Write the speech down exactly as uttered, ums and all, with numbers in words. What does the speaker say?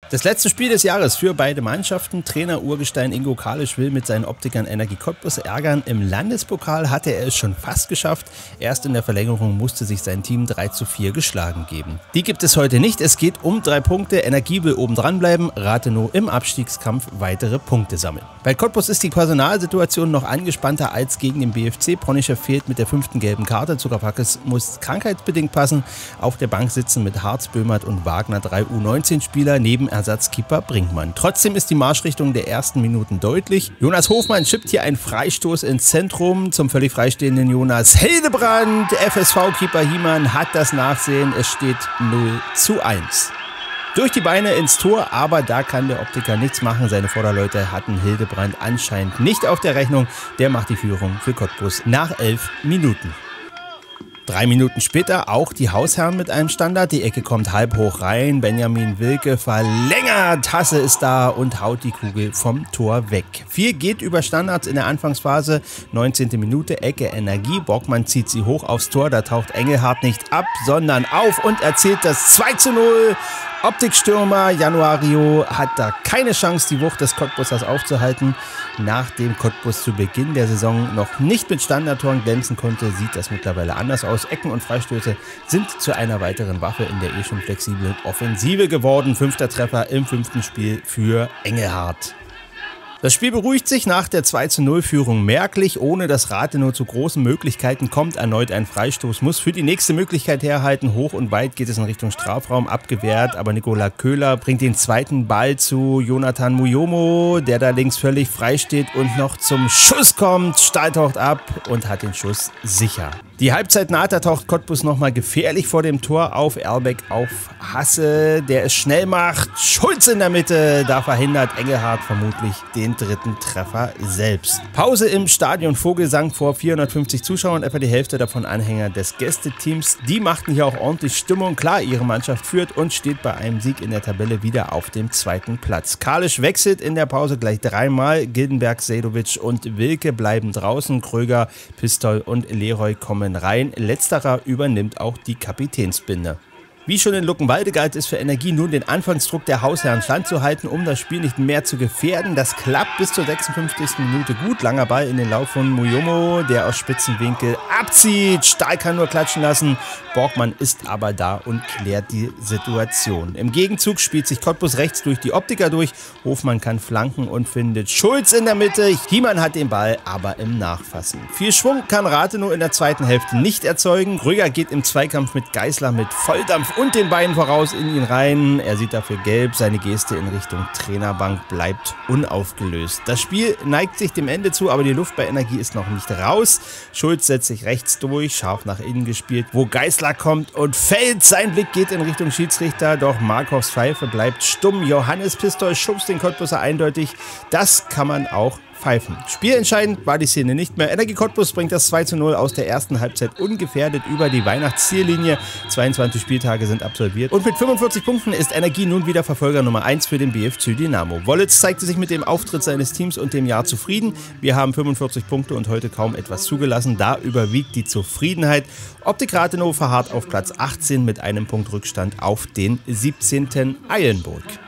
Das letzte Spiel des Jahres für beide Mannschaften. Trainer Urgestein Ingo Kalisch will mit seinen Optikern Energie Cottbus ärgern. Im Landespokal hatte er es schon fast geschafft. Erst in der Verlängerung musste sich sein Team drei zu vier geschlagen geben. Die gibt es heute nicht. Es geht um drei Punkte. Energie will oben dran bleiben. Rathenow im Abstiegskampf weitere Punkte sammeln. Bei Cottbus ist die Personalsituation noch angespannter als gegen den B F C. Pronischew fehlt mit der fünften gelben Karte. Zuckerpackes muss krankheitsbedingt passen. Auf der Bank sitzen mit Harz, Böhmert und Wagner drei U neunzehn Spieler neben Ersatzkeeper Brinkmann. Trotzdem ist die Marschrichtung der ersten Minuten deutlich. Jonas Hofmann schippt hier einen Freistoß ins Zentrum zum völlig freistehenden Jonas Hildebrand. F S V-Keeper Hiemann hat das Nachsehen. Es steht null zu eins. Durch die Beine ins Tor, aber da kann der Optiker nichts machen. Seine Vorderleute hatten Hildebrand anscheinend nicht auf der Rechnung. Der macht die Führung für Cottbus nach elf Minuten. Drei Minuten später auch die Hausherren mit einem Standard. Die Ecke kommt halb hoch rein. Benjamin Wilke verlängert. Hasse ist da und haut die Kugel vom Tor weg. Viel geht über Standards in der Anfangsphase. neunzehnte Minute, Ecke Energie. Bockmann zieht sie hoch aufs Tor. Da taucht Engelhardt nicht ab, sondern auf und erzielt das zwei zu null. Optikstürmer Januario hat da keine Chance, die Wucht des Cottbusers aufzuhalten. Nachdem Cottbus zu Beginn der Saison noch nicht mit Standardtoren glänzen konnte, sieht das mittlerweile anders aus. Ecken und Freistöße sind zu einer weiteren Waffe in der eh schon flexiblen Offensive geworden. Fünfter Treffer im fünften Spiel für Engelhardt. Das Spiel beruhigt sich nach der zwei zu null Führung merklich, ohne dass Rathenow zu großen Möglichkeiten kommt. Erneut ein Freistoß muss für die nächste Möglichkeit herhalten. Hoch und weit geht es in Richtung Strafraum, abgewehrt, aber Nikola Köhler bringt den zweiten Ball zu Jonathan Muyomo, der da links völlig frei steht und noch zum Schuss kommt. Stahl taucht ab und hat den Schuss sicher. Die Halbzeit naht, da taucht Cottbus nochmal gefährlich vor dem Tor auf. Erlbeck auf Hasse, der es schnell macht. Schulz in der Mitte, da verhindert Engelhardt vermutlich den dritten Treffer selbst. Pause im Stadion Vogelsang vor vierhundertfünfzig Zuschauern, etwa die Hälfte davon Anhänger des Gästeteams. Die machten hier auch ordentlich Stimmung. Klar, ihre Mannschaft führt und steht bei einem Sieg in der Tabelle wieder auf dem zweiten Platz. Kalisch wechselt in der Pause gleich dreimal. Gildenberg, Sedovic und Wilke bleiben draußen. Kröger, Pistol und Leroy kommen rein. Letzterer übernimmt auch die Kapitänsbinde. Wie schon in Luckenwalde galt es für Energie nun den Anfangsdruck der Hausherren standzuhalten, um das Spiel nicht mehr zu gefährden. Das klappt bis zur sechsundfünfzigsten Minute gut. Langer Ball in den Lauf von Muyomo, der aus Spitzenwinkel abzieht. Stahl kann nur klatschen lassen. Borgmann ist aber da und klärt die Situation. Im Gegenzug spielt sich Cottbus rechts durch die Optiker durch. Hofmann kann flanken und findet Schulz in der Mitte. Hiemann hat den Ball, aber im Nachfassen. Viel Schwung kann Rathenow in der zweiten Hälfte nicht erzeugen. Röger geht im Zweikampf mit Geißler mit Volldampf und den Beinen voraus in ihn rein. Er sieht dafür gelb. Seine Geste in Richtung Trainerbank bleibt unaufgelöst. Das Spiel neigt sich dem Ende zu, aber die Luft bei Energie ist noch nicht raus. Schulz setzt sich rechts durch, scharf nach innen gespielt, wo Geißler kommt und fällt. Sein Blick geht in Richtung Schiedsrichter, doch Markovs Pfeife bleibt stumm. Johannes Pistol schubst den Cottbuser eindeutig. Das kann man auch pfeifen. Spielentscheidend war die Szene nicht mehr. Energie Cottbus bringt das zwei zu null aus der ersten Halbzeit ungefährdet über die Weihnachtsziellinie. zweiundzwanzig Spieltage sind absolviert und mit fünfundvierzig Punkten ist Energie nun wieder Verfolger Nummer eins für den B F C Dynamo. Wollitz zeigte sich mit dem Auftritt seines Teams und dem Jahr zufrieden. Wir haben fünfundvierzig Punkte und heute kaum etwas zugelassen. Da überwiegt die Zufriedenheit. Optik Rathenow verharrt auf Platz achtzehn mit einem Punkt Rückstand auf den siebzehnten Eilenburg.